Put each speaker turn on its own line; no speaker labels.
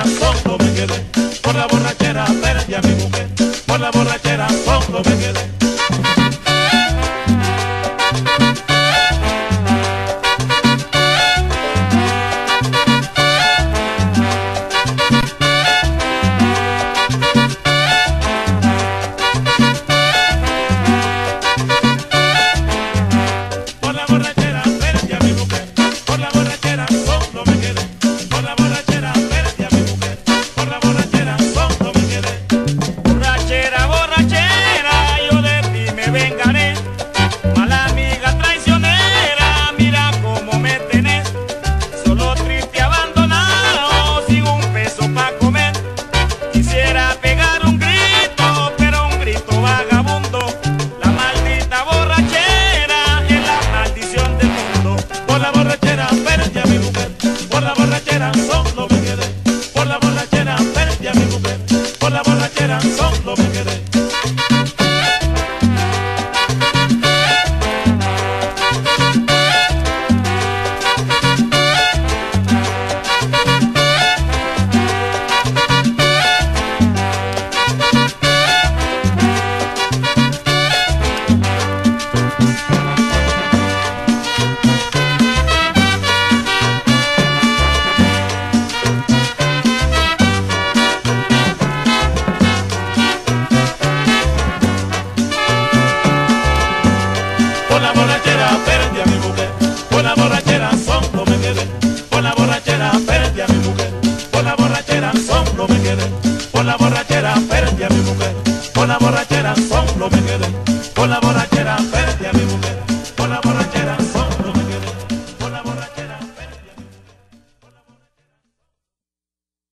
solo me quedé. Por la borrachera perdí a mi mujer. Por la borrachera solo me quedé. Solo me quedé. Por la borrachera perdí a mi mujer, por la borrachera solo me quedé. Por la borrachera perdí a mi mujer, por la borrachera solo me quedé. Por la borrachera perdí a mi mujer, por la borrachera